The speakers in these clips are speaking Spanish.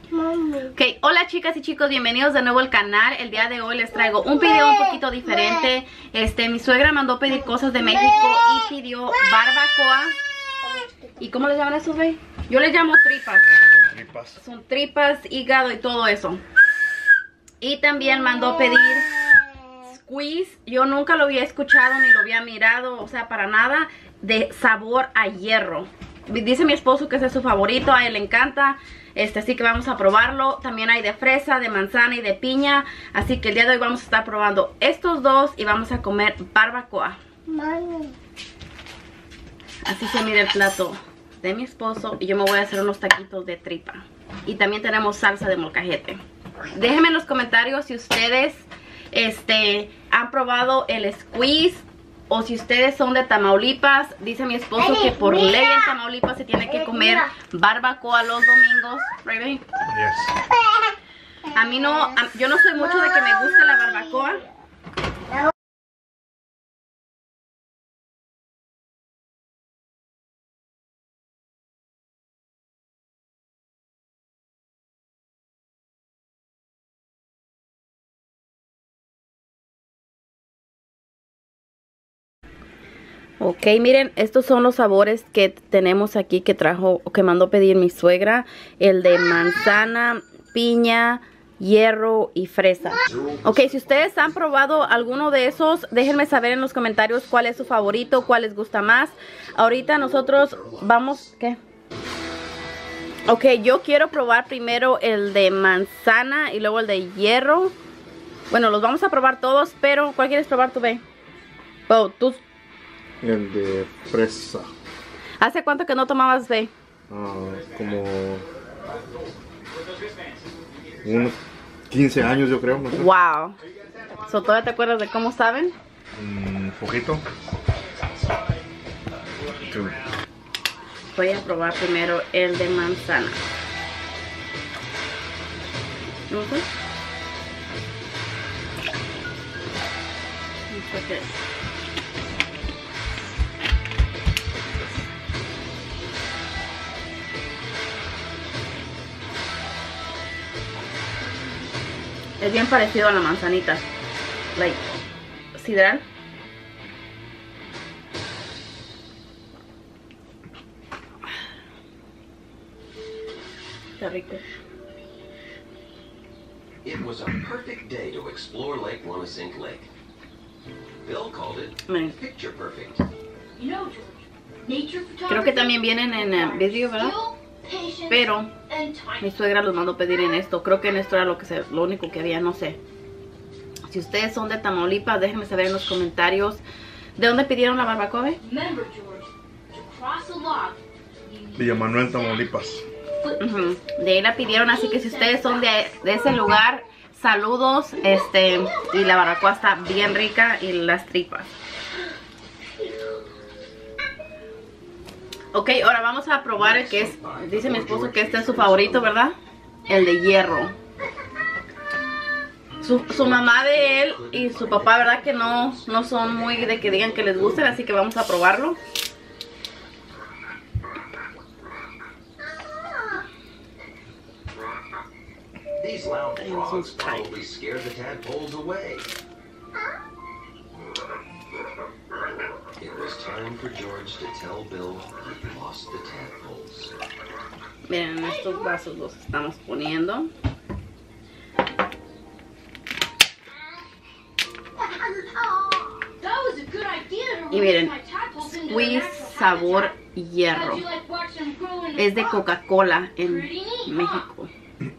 Ok, hola chicas y chicos, bienvenidos de nuevo al canal. El día de hoy les traigo un video un poquito diferente. Mi suegra mandó pedir cosas de México y pidió barbacoa. ¿Y cómo les llaman esos, güey? Yo les llamo tripas. Son tripas. Son tripas, hígado y todo eso. Y también mandó pedir squeeze. Yo nunca lo había escuchado ni lo había mirado, o sea, para nada, de sabor a hierro. Dice mi esposo que ese es su favorito, a él le encanta. Así que vamos a probarlo. También hay de fresa, de manzana y de piña. Así que el día de hoy vamos a estar probando estos dos y vamos a comer barbacoa. Así se mira el plato de mi esposo. Y yo me voy a hacer unos taquitos de tripa. Y también tenemos salsa de molcajete. Déjenme en los comentarios si ustedes han probado el squeeze. O si ustedes son de Tamaulipas. Dice mi esposo que por ley en Tamaulipas se tiene que comer barbacoa los domingos. Right, baby? Yes. A mí no, yo no soy mucho de que me guste la barbacoa. Ok, miren, estos son los sabores que tenemos aquí que trajo, que mandó pedir mi suegra. El de manzana, piña, hierro y fresa. Ok, si ustedes han probado alguno de esos, déjenme saber en los comentarios cuál es su favorito, cuál les gusta más. Ahorita nosotros vamos, ¿qué? Ok, yo quiero probar primero el de manzana y luego el de hierro. Bueno, los vamos a probar todos, pero ¿cuál quieres probar tú, Bey? Oh, tú... El de fresa. ¿Hace cuánto que no tomabas, Bey? Como unos 15 años yo creo. No sé. Wow. ¿Todavía te acuerdas de cómo saben? Un poquito. Voy a probar primero el de manzana. ¿No sé? Okay. Es bien parecido a la manzanita. Like, sidral. Está rico. It was a perfect day to explore Lake Wanasink Lake. Bill called it picture perfect. You know, George, nature photography. Creo que también vienen en vídeo, ¿verdad? Pero mi suegra los mandó pedir en esto. Creo que en esto era lo único que había, no sé. Si ustedes son de Tamaulipas, déjenme saber en los comentarios. ¿De dónde pidieron la barbacoa? Villamanuel, Tamaulipas. De ahí la pidieron, así que si ustedes son de ese lugar, saludos. Y la barbacoa está bien rica y las tripas. Ok, ahora vamos a probar el que es, dice mi esposo que este es su favorito, ¿verdad? El de hierro. Su mamá de él y su papá, ¿verdad? Que no son muy de que digan que les gusten, así que vamos a probarlo. These loud frogs probably scared the tadpoles away. It was time for George to tell Bill he lost the tadpoles. Miren, estos vasos los estamos poniendo. Y miren, squeeze sabor hierro. Es de Coca-Cola en México.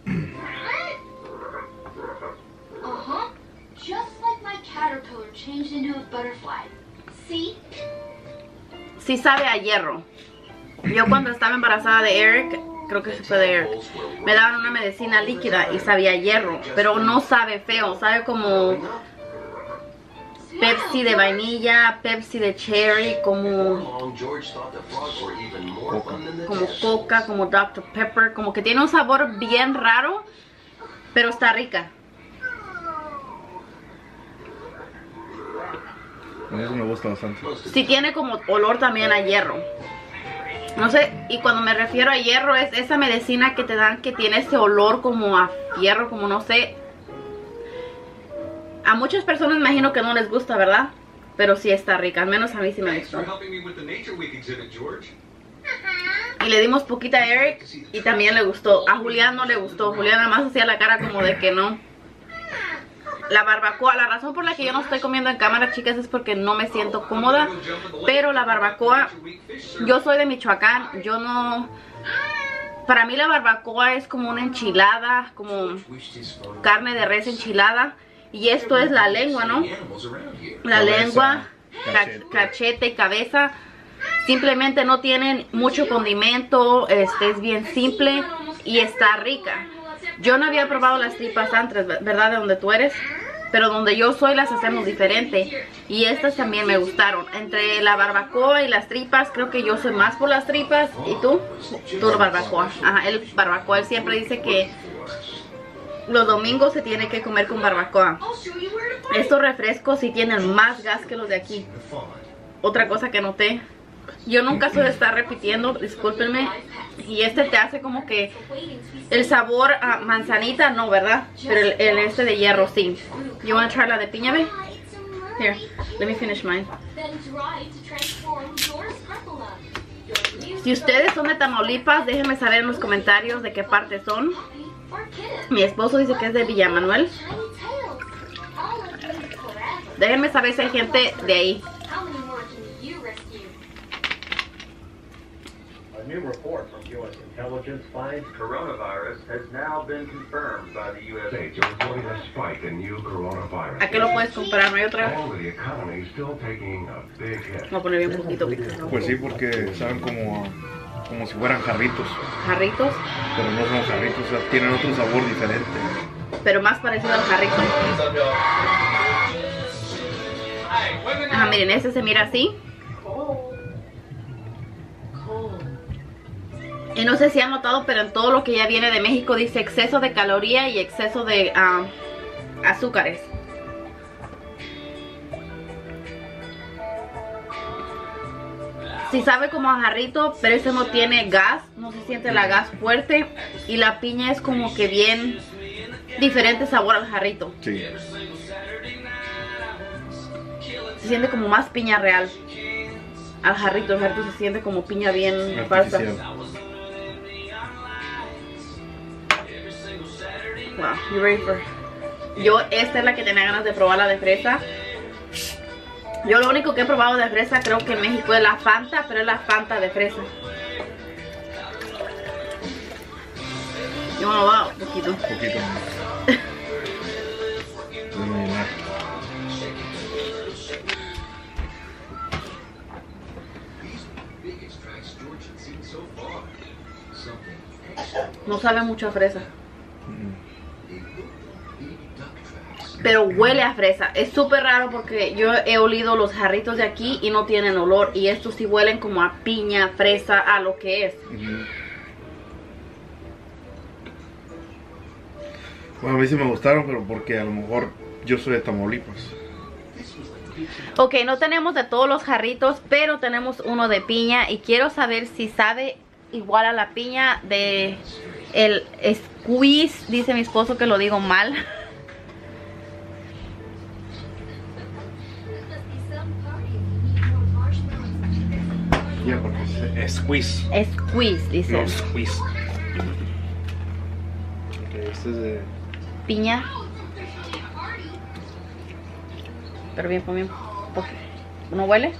Just like my caterpillar changed into a butterfly. See? Sí sabe a hierro. Yo cuando estaba embarazada de Eric, creo que fue de Eric, me daban una medicina líquida y sabía a hierro, pero no sabe feo, sabe como Pepsi de vainilla, Pepsi de cherry, como Coca, como Dr. Pepper, como que tiene un sabor bien raro, pero está rica. A mí eso me gusta bastante. Sí tiene como olor también a hierro. No sé, y cuando me refiero a hierro es esa medicina que te dan que tiene ese olor como a fierro, como no sé. A muchas personas me imagino que no les gusta, ¿verdad? Pero sí está rica, al menos a mí sí me gustó. Y le dimos poquita a Eric y también le gustó. A Julián no le gustó, Julián nada más hacía la cara como de que no. La barbacoa, la razón por la que yo no estoy comiendo en cámara, chicas, es porque no me siento cómoda. Pero la barbacoa, yo soy de Michoacán, yo no... Para mí la barbacoa es como una enchilada, como carne de res enchilada. Y esto es la lengua, ¿no? La lengua, cachete y cabeza. Simplemente no tienen mucho condimento, es bien simple y está rica. Yo no había probado las tripas antes, ¿verdad? De donde tú eres. Pero donde yo soy las hacemos diferente. Y estas también me gustaron. Entre la barbacoa y las tripas, creo que yo soy más por las tripas. ¿Y tú? Tú la barbacoa. Ajá, el barbacoa. Él siempre dice que los domingos se tiene que comer con barbacoa. Estos refrescos sí tienen más gas que los de aquí. Otra cosa que noté. Yo nunca soy de estar repitiendo, discúlpenme. Y este te hace como que el sabor a manzanita, no, ¿verdad? Pero el este de hierro, sí. You want to try la de piña, babe? Here, let me finish mine. Si ustedes son de Tamaulipas, déjenme saber en los comentarios de qué parte son. Mi esposo dice que es de Villa Manuel. Déjenme saber si hay gente de ahí. A new report from U.S. intelligence finds coronavirus has now been confirmed by the U.S. States are reporting a spike in new coronavirus. ¿A qué lo puedes comprar? ¿No hay otra? All of the economy still taking a big hit. Voy a poner bien poquito. Pues sí, porque saben como si fueran jarritos. ¿Jarritos? Pero no son jarritos, o sea, tienen otro sabor diferente. Pero más parecido al jarrito. Ah, miren, este se mira así. Y no sé si han notado, pero en todo lo que ya viene de México dice exceso de caloría y exceso de azúcares. Sí sabe como a jarrito, pero ese no tiene gas, no se siente la gas fuerte. Y la piña es como que bien diferente sabor al jarrito. Sí. Se siente como más piña real al jarrito. El jarrito se siente como piña bien falsa. Wow, you ready for... Yo, esta es la que tenía ganas de probar, la de fresa. Yo lo único que he probado de fresa creo que en México es la Fanta, pero es la Fanta de fresa. Yo me lo voy a un poquito. Poquito. No sabe mucho a fresa. Pero huele a fresa. Es súper raro porque yo he olido los jarritos de aquí y no tienen olor. Y estos sí huelen como a piña, fresa, a lo que es. Bueno, a mí sí me gustaron, pero porque a lo mejor yo soy de Tamaulipas. Ok, no tenemos de todos los jarritos, pero tenemos uno de piña. Y quiero saber si sabe igual a la piña de el squeeze. Dice mi esposo que lo digo mal. Ya, porque es squeeze. Squeeze, dice. No, squeeze. Ok, este es de... Piña. Pero bien, bien. ¿No huele?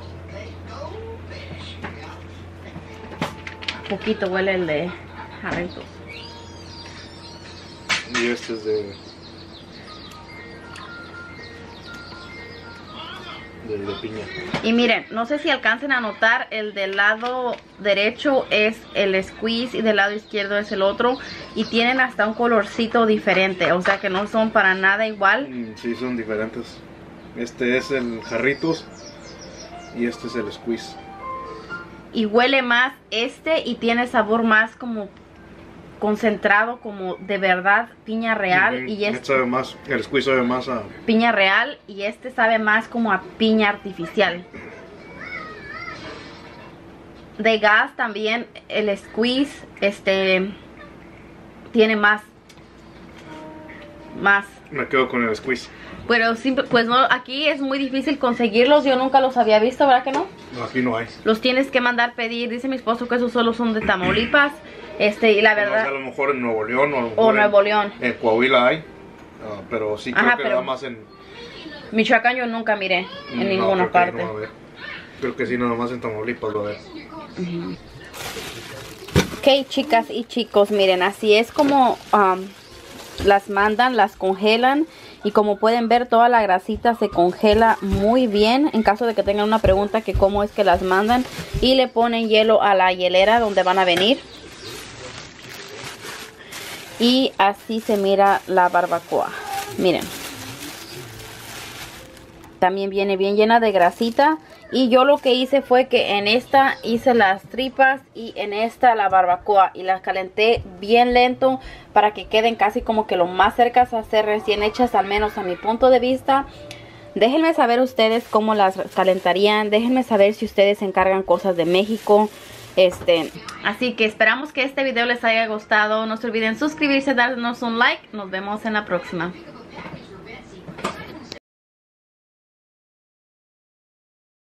Poquito huele el de jarritos. Y este es de piña. Y miren, no sé si alcancen a notar, el del lado derecho es el squeeze y del lado izquierdo es el otro. Y tienen hasta un colorcito diferente, o sea que no son para nada igual. Sí, son diferentes. Este es el jarritos y este es el squeeze. Y huele más este y tiene sabor más como concentrado, como de verdad piña real. Y este sabe más, el squeeze sabe más a piña real y este sabe más como a piña artificial. de gas también el squeeze tiene más. Me quedo con el squeeze. Pero pues no, aquí es muy difícil conseguirlos. Yo nunca los había visto, ¿verdad que no? No, aquí no hay. Los tienes que mandar pedir. Dice mi esposo que esos solo son de Tamaulipas. Y la verdad, a lo mejor en Nuevo León o Nuevo León. En Coahuila hay. Pero sí creo que nada más en Michoacán yo nunca miré en ninguna parte. Creo que sí, nada más en Tamaulipas lo veo. Ok, chicas y chicos, miren, así es como las mandan, las congelan. Y como pueden ver, toda la grasita se congela muy bien. En caso de que tengan una pregunta que cómo es que las mandan. Y le ponen hielo a la hielera donde van a venir. Y así se mira la barbacoa. Miren. También viene bien llena de grasita. Y yo lo que hice fue que en esta hice las tripas y en esta la barbacoa. Y las calenté bien lento para que queden casi como que lo más cerca a ser recién hechas, al menos a mi punto de vista. Déjenme saber ustedes cómo las calentarían. Déjenme saber si ustedes encargan cosas de México. Así que esperamos que este video les haya gustado. No se olviden suscribirse, darnos un like. Nos vemos en la próxima.